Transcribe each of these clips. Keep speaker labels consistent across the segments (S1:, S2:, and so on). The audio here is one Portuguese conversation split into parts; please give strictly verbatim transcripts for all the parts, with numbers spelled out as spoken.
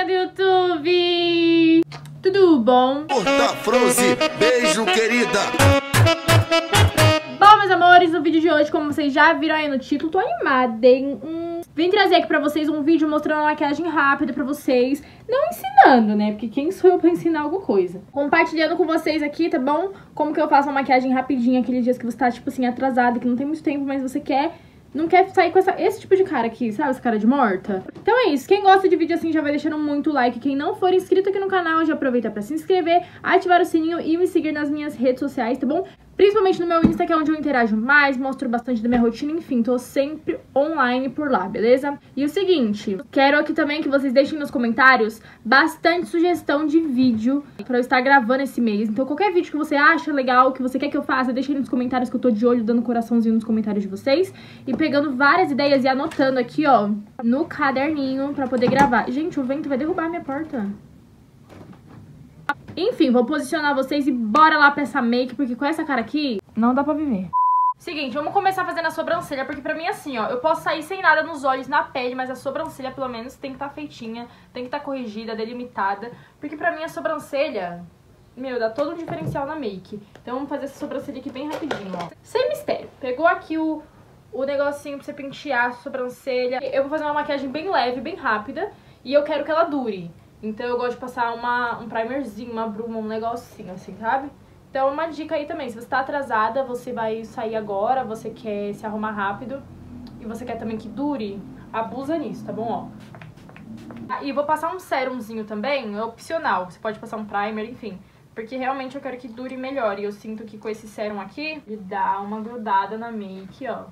S1: do YouTube! Tudo bom?
S2: Curta, Froze, beijo, querida!
S1: Bom, meus amores, no vídeo de hoje, como vocês já viram aí no título, tô animada, hein? Hum, vim trazer aqui pra vocês um vídeo mostrando uma maquiagem rápida pra vocês. Não ensinando, né? Porque quem sou eu pra ensinar alguma coisa? Compartilhando com vocês aqui, tá bom? Como que eu faço uma maquiagem rapidinha, aqueles dias que você tá, tipo assim, atrasada, que não tem muito tempo, mas você quer... Não quer sair com essa, esse tipo de cara aqui, sabe? Essa cara de morta. Então é isso. Quem gosta de vídeo assim já vai deixando muito like. Quem não for inscrito aqui no canal, já aproveita pra se inscrever, ativar o sininho e me seguir nas minhas redes sociais, tá bom? Principalmente no meu Insta, que é onde eu interajo mais, mostro bastante da minha rotina, enfim, tô sempre online por lá, beleza? E o seguinte, quero aqui também que vocês deixem nos comentários bastante sugestão de vídeo pra eu estar gravando esse mês. Então qualquer vídeo que você acha legal, que você quer que eu faça, deixa aí nos comentários que eu tô de olho, dando coraçãozinho nos comentários de vocês. E pegando várias ideias e anotando aqui, ó, no caderninho pra poder gravar. Gente, o vento vai derrubar a minha porta. Enfim, vou posicionar vocês e bora lá pra essa make, porque com essa cara aqui, não dá pra viver. Seguinte, vamos começar fazendo a sobrancelha, porque pra mim assim, ó, eu posso sair sem nada nos olhos, na pele, mas a sobrancelha pelo menos tem que estar feitinha, tem que estar corrigida, delimitada, porque pra mim a sobrancelha, meu, dá todo um diferencial na make. Então vamos fazer essa sobrancelha aqui bem rapidinho, ó. Sem mistério. Pegou aqui o, o negocinho pra você pentear a sobrancelha. Eu vou fazer uma maquiagem bem leve, bem rápida, e eu quero que ela dure. Então eu gosto de passar uma, um primerzinho, uma bruma, um negocinho assim, sabe? Então uma dica aí também, se você tá atrasada, você vai sair agora, você quer se arrumar rápido e você quer também que dure, abusa nisso, tá bom? Ó. E vou passar um serumzinho também, é opcional, você pode passar um primer, enfim. Porque realmente eu quero que dure melhor e eu sinto que com esse sérum aqui, ele dá uma grudada na make, ó.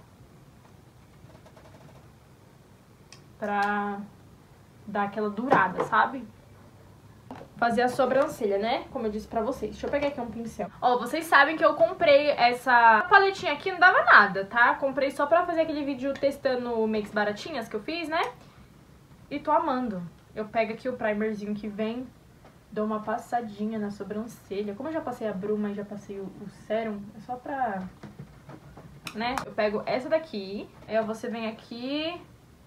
S1: Pra dar aquela durada, sabe? Fazer a sobrancelha, né? Como eu disse pra vocês. Deixa eu pegar aqui um pincel. Ó, vocês sabem que eu comprei essa paletinha aqui, não dava nada, tá? Comprei só pra fazer aquele vídeo testando makes baratinhas que eu fiz, né? E tô amando. Eu pego aqui o primerzinho que vem, dou uma passadinha na sobrancelha. Como eu já passei a bruma e já passei o, o sérum, é só pra... né? Eu pego essa daqui, aí você vem aqui...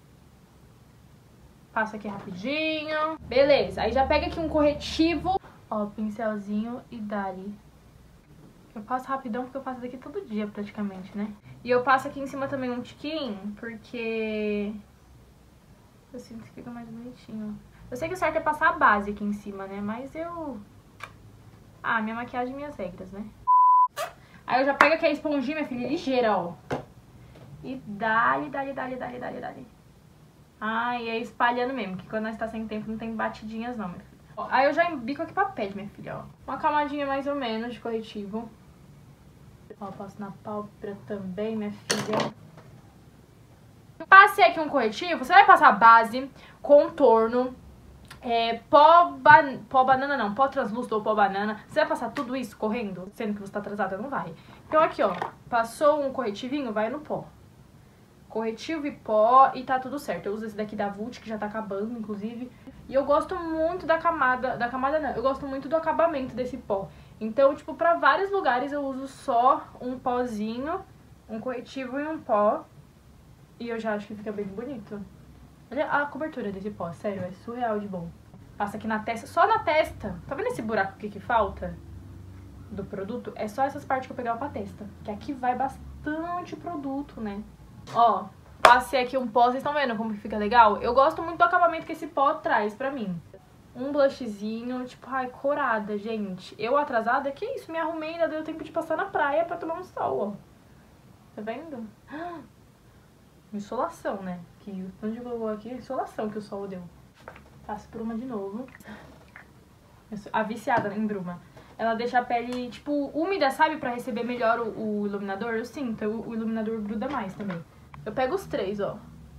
S1: Passa aqui rapidinho. Beleza, aí já pega aqui um corretivo. Ó, pincelzinho e dali. Eu passo rapidão porque eu passo daqui todo dia praticamente, né? E eu passo aqui em cima também um tiquinho, porque eu sinto que fica mais bonitinho. Eu sei que o certo é passar a base aqui em cima, né? Mas eu... Ah, minha maquiagem e minhas regras, né? Aí eu já pego aqui a esponjinha, minha filha, ligeira, ó. E dali, dali, dali, dali, dali, dali. Ah, e é espalhando mesmo, que quando nós tá sem tempo não tem batidinhas não, minha filha. Ó, aí eu já embico aqui pra pele, minha filha, ó. Uma camadinha mais ou menos de corretivo. Ó, passo na pálpebra também, minha filha. Passei aqui um corretivo, você vai passar base, contorno, é, pó, ba pó banana não, pó translúcido ou pó banana. Você vai passar tudo isso correndo, sendo que você tá atrasada? Não vai. Então aqui, ó, passou um corretivinho, vai no pó. Corretivo e pó e tá tudo certo. Eu uso esse daqui da Vult, que já tá acabando, inclusive. E eu gosto muito da camada... Da camada não, eu gosto muito do acabamento desse pó. Então, tipo, pra vários lugares eu uso só um pozinho, um corretivo e um pó. E eu já acho que fica bem bonito. Olha a cobertura desse pó, sério, é surreal de bom. Passa aqui na testa, só na testa. Tá vendo esse buraco aqui que falta do produto? É só essas partes que eu pegava pra testa. Que aqui vai bastante produto, né? Ó, passei aqui um pó, vocês estão vendo como fica legal? Eu gosto muito do acabamento que esse pó traz pra mim. Um blushzinho, tipo, ai, corada, gente. Eu atrasada, que isso? Me arrumei, ainda deu tempo de passar na praia pra tomar um sol, ó. Tá vendo? Insolação, né? Que onde eu vou aqui, insolação que o sol deu. Passo bruma de novo. Eu sou a viciada em bruma. Ela deixa a pele, tipo, úmida, sabe? Pra receber melhor o, o iluminador. Eu sinto, o, o iluminador gruda mais também. Eu pego os três, ó.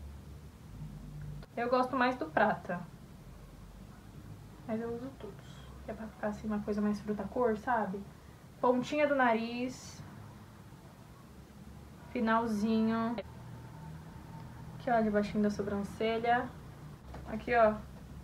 S1: Eu gosto mais do prata. Mas eu uso todos. É pra ficar assim uma coisa mais fruta-cor, sabe? Pontinha do nariz. Finalzinho. Aqui, ó, debaixinho da sobrancelha. Aqui, ó.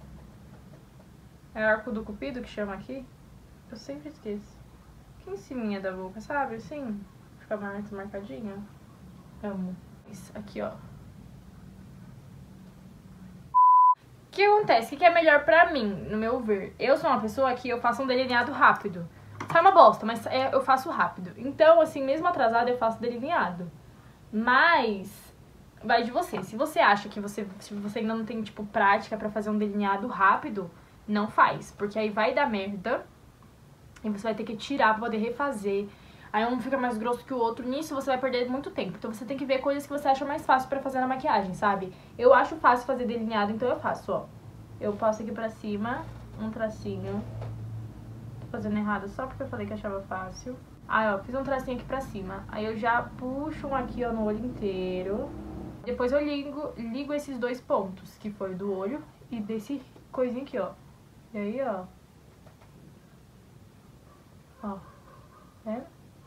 S1: É arco do cupido que chama aqui. Eu sempre esqueço. Aqui em cima da boca, sabe? Assim, fica mais marcadinho. Amo. Isso aqui, ó. Que eu acontece? O que é melhor pra mim, no meu ver? Eu sou uma pessoa que eu faço um delineado rápido. Sai uma bosta, mas é, eu faço rápido. Então, assim, mesmo atrasada, eu faço delineado. Mas vai de você. Se você acha que você, se você ainda não tem, tipo, prática pra fazer um delineado rápido, não faz. Porque aí vai dar merda e você vai ter que tirar pra poder refazer. Aí um fica mais grosso que o outro. Nisso você vai perder muito tempo. Então você tem que ver coisas que você acha mais fácil pra fazer na maquiagem, sabe? Eu acho fácil fazer delineado, então eu faço, ó. Eu passo aqui pra cima, um tracinho. Tô fazendo errado só porque eu falei que achava fácil. Aí, ó, fiz um tracinho aqui pra cima. Aí eu já puxo um aqui, ó, no olho inteiro. Depois eu ligo, ligo esses dois pontos, que foi do olho e desse coisinho aqui, ó. E aí, ó. Ó. É?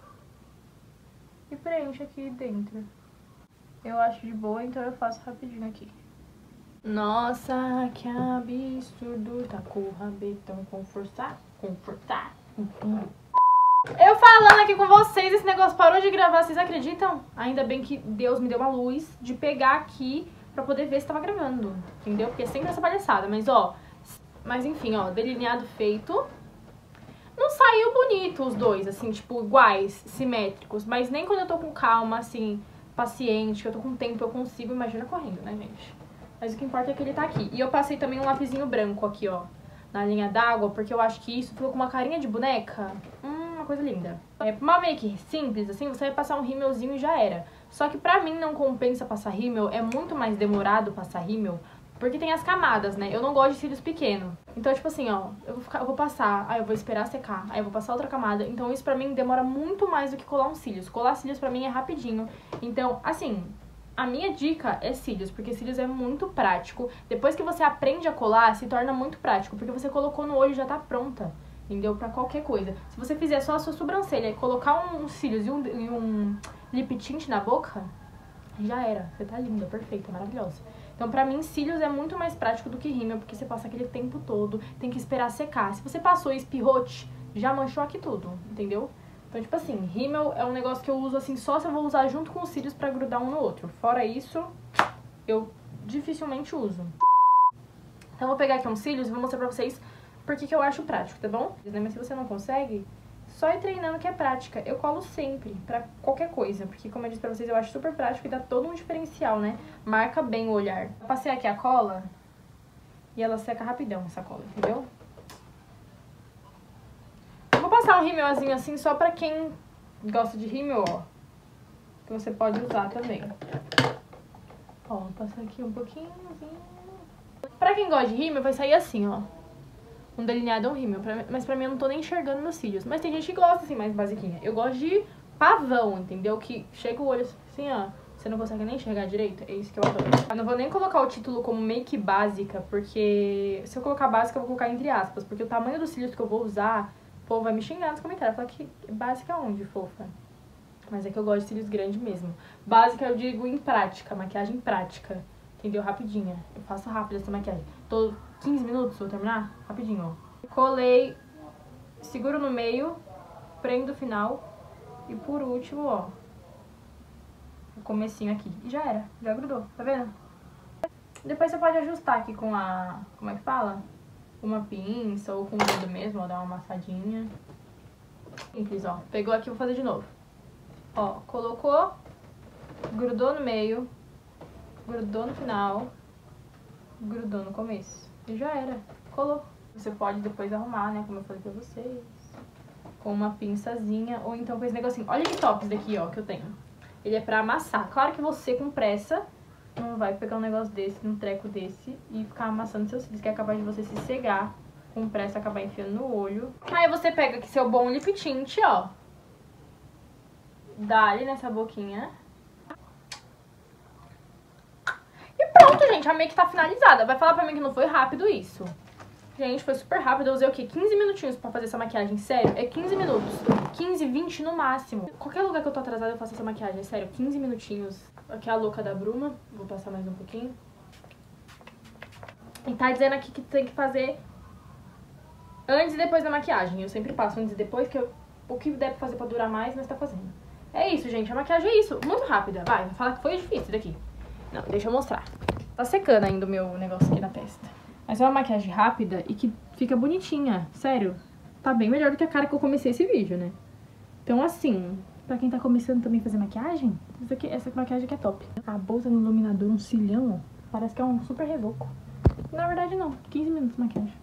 S1: E preenche aqui dentro. Eu acho de boa, então eu faço rapidinho aqui. Nossa, que absurdo. Tá com o rabetão com força. Com força. Eu falando aqui com vocês, esse negócio parou de gravar, vocês acreditam? Ainda bem que Deus me deu uma luz de pegar aqui pra poder ver se tava gravando, entendeu? Porque é sempre essa palhaçada, mas ó... Mas enfim, ó, delineado feito. Não saiu bonito os dois, assim, tipo, iguais, simétricos. Mas nem quando eu tô com calma, assim, paciente, que eu tô com tempo, eu consigo, imagina correndo, né, gente? Mas o que importa é que ele tá aqui. E eu passei também um lapisinho branco aqui, ó, na linha d'água, porque eu acho que isso ficou com uma carinha de boneca. Hum, uma coisa linda. É, uma make simples, assim, você vai passar um rímelzinho e já era. Só que pra mim não compensa passar rímel, é muito mais demorado passar rímel, porque tem as camadas, né? Eu não gosto de cílios pequenos. Então, tipo assim, ó, eu vou, ficar, eu vou passar, aí eu vou esperar secar, aí eu vou passar outra camada. Então isso pra mim demora muito mais do que colar um cílios. Colar cílios pra mim é rapidinho. Então, assim, a minha dica é cílios, porque cílios é muito prático. Depois que você aprende a colar, se torna muito prático, porque você colocou no olho e já tá pronta, entendeu? Pra qualquer coisa. Se você fizer só a sua sobrancelha e colocar um cílios e um, e um lip tint na boca, já era. Você tá linda, perfeita, maravilhosa. Então, pra mim, cílios é muito mais prático do que rímel, porque você passa aquele tempo todo, tem que esperar secar. Se você passou e espirrou, já manchou aqui tudo, entendeu? Então, tipo assim, rímel é um negócio que eu uso assim só se eu vou usar junto com os cílios pra grudar um no outro. Fora isso, eu dificilmente uso. Então, eu vou pegar aqui uns cílios e vou mostrar pra vocês por que que eu acho prático, tá bom? Mas se você não consegue, só ir treinando que é prática. Eu colo sempre, pra qualquer coisa, porque como eu disse pra vocês, eu acho super prático e dá todo um diferencial, né? Marca bem o olhar. Eu passei aqui a cola e ela seca rapidão, essa cola, entendeu? Eu vou passar um rímelzinho assim só pra quem gosta de rímel, ó. Que você pode usar também. Ó, vou passar aqui um pouquinho. Pra quem gosta de rímel, vai sair assim, ó. Um delineado é um rímel, pra, mas pra mim eu não tô nem enxergando meus cílios. Mas tem gente que gosta assim, mais basiquinha. Eu gosto de pavão, entendeu? Que chega o olho assim, ó, você não consegue nem enxergar direito. É isso que eu adoro. Eu não vou nem colocar o título como make básica, porque se eu colocar básica, eu vou colocar entre aspas. Porque o tamanho dos cílios que eu vou usar, o povo vai me xingar nos comentários. Falar que básica onde, fofa? Mas é que eu gosto de cílios grandes mesmo. Básica eu digo em prática, maquiagem prática. Entendeu? Rapidinha. Eu faço rápido essa maquiagem. Tô quinze minutos, vou terminar? Rapidinho, ó. Colei, seguro no meio, prendo o final. E por último, ó, o comecinho aqui. E já era, já grudou, tá vendo? Depois você pode ajustar aqui com a, como é que fala? Uma pinça ou com o dedo mesmo, ó, dar uma amassadinha. Simples, ó. Pegou aqui, vou fazer de novo. Ó, colocou, grudou no meio, grudou no final, grudou no começo. E já era, colou. Você pode depois arrumar, né, como eu falei pra vocês, com uma pinçazinha, ou então com esse negocinho. Olha que top esse daqui, ó, que eu tenho. Ele é pra amassar. Claro que você, com pressa, não vai pegar um negócio desse, um treco desse, e ficar amassando seus cílios, que é capaz de você se cegar, com pressa, acabar enfiando no olho. Aí você pega aqui seu bom lip tint, ó. Dá ali nessa boquinha. E pronto, gente, a make tá finalizada. Vai falar pra mim que não foi rápido isso. Gente, foi super rápido. Eu usei o quê? quinze minutinhos pra fazer essa maquiagem. Sério, é quinze minutos. quinze, vinte no máximo. Qualquer lugar que eu tô atrasada eu faço essa maquiagem. Sério, quinze minutinhos. Aqui é a louca da Bruma. Vou passar mais um pouquinho. E tá dizendo aqui que tem que fazer antes e depois da maquiagem. Eu sempre passo antes e depois, que eu, o que der pra fazer pra durar mais, nós tá fazendo. É isso, gente. A maquiagem é isso. Muito rápida. Vai, vai falar que foi difícil daqui. Não, deixa eu mostrar. Tá secando ainda o meu negócio aqui na testa. Mas é uma maquiagem rápida e que fica bonitinha, sério. Tá bem melhor do que a cara que eu comecei esse vídeo, né? Então, assim, pra quem tá começando também a fazer maquiagem, essa, aqui, essa maquiagem aqui é top. A bolsa no iluminador, um cilhão, ó, parece que é um super reboco. Na verdade, não. quinze minutos de maquiagem.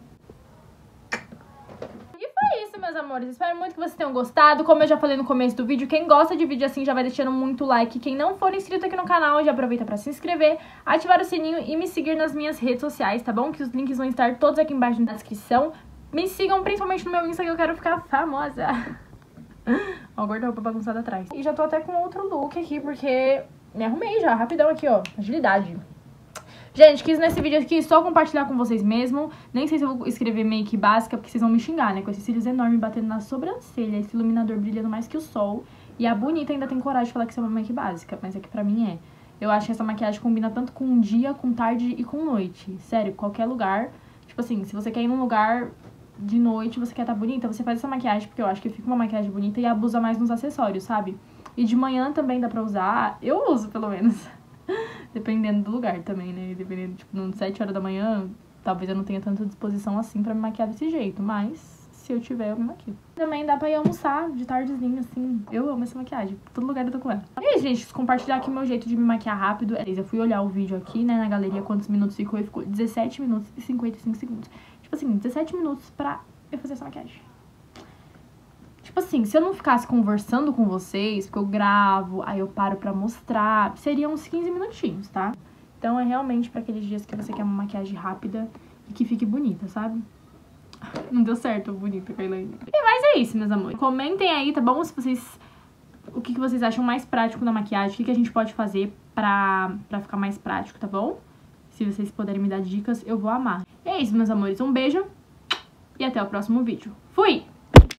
S1: É isso, meus amores. Espero muito que vocês tenham gostado. Como eu já falei no começo do vídeo, quem gosta de vídeo assim já vai deixando muito like. Quem não for inscrito aqui no canal, já aproveita pra se inscrever, ativar o sininho e me seguir nas minhas redes sociais, tá bom? Que os links vão estar todos aqui embaixo na descrição. Me sigam principalmente no meu Insta, que eu quero ficar famosa. Ó, o guarda-roupa bagunçado atrás. E já tô até com outro look aqui, porque me arrumei já, rapidão aqui, ó. Agilidade. Gente, quis nesse vídeo aqui só compartilhar com vocês mesmo. Nem sei se eu vou escrever make básica, porque vocês vão me xingar, né? Com esses cílios enormes batendo na sobrancelha, esse iluminador brilhando mais que o sol. E a bonita ainda tem coragem de falar que isso é uma make básica, mas é que pra mim é. Eu acho que essa maquiagem combina tanto com dia, com tarde e com noite. Sério, qualquer lugar. Tipo assim, se você quer ir num lugar de noite, você quer estar bonita, você faz essa maquiagem, porque eu acho que fica uma maquiagem bonita e abusa mais nos acessórios, sabe? E de manhã também dá pra usar. Eu uso, pelo menos. Dependendo do lugar também, né? Dependendo, tipo, no sete horas da manhã, talvez eu não tenha tanta disposição assim pra me maquiar desse jeito. Mas, se eu tiver, eu me maquio. Também dá pra ir almoçar de tardezinha, assim. Eu amo essa maquiagem. Todo lugar eu tô com ela. E aí, gente, compartilhar aqui o meu jeito de me maquiar rápido. Eu fui olhar o vídeo aqui, né, na galeria, quantos minutos ficou. E ficou dezessete minutos e cinquenta e cinco segundos. Tipo assim, dezessete minutos pra eu fazer essa maquiagem. Tipo assim, se eu não ficasse conversando com vocês, porque eu gravo, aí eu paro pra mostrar, seriam uns quinze minutinhos, tá? Então é realmente pra aqueles dias que você quer uma maquiagem rápida e que fique bonita, sabe? Não deu certo, bonita, Kailane. E mas é isso, meus amores. Comentem aí, tá bom? Se vocês... O que, que vocês acham mais prático na maquiagem, o que, que a gente pode fazer pra, pra ficar mais prático, tá bom? Se vocês puderem me dar dicas, eu vou amar. E é isso, meus amores. Um beijo e até o próximo vídeo. Fui!